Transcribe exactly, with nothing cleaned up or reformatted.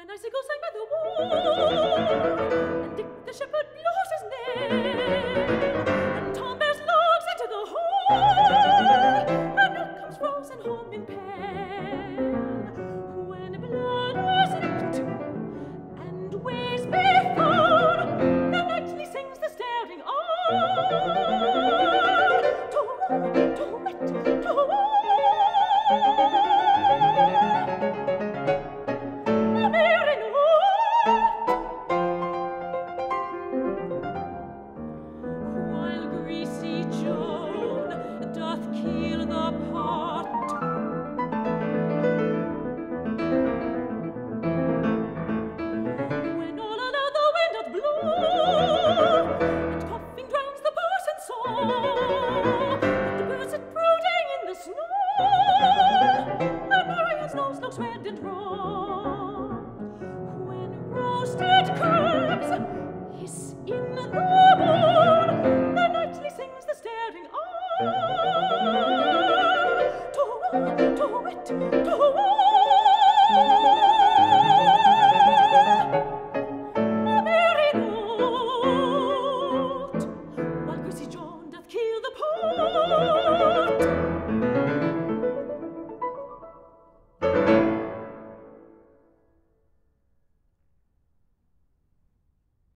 An icicle sang by the wall, and Dick the shepherd blows his nail, and Tom bears logs into the hole, and milk comes frozen home in pail. When blood was nipped, and ways be found, the nightly sings the staring on. To, to, wet, to, red and raw. When roasted carbs hiss in the bone, the nightly sings the staring on.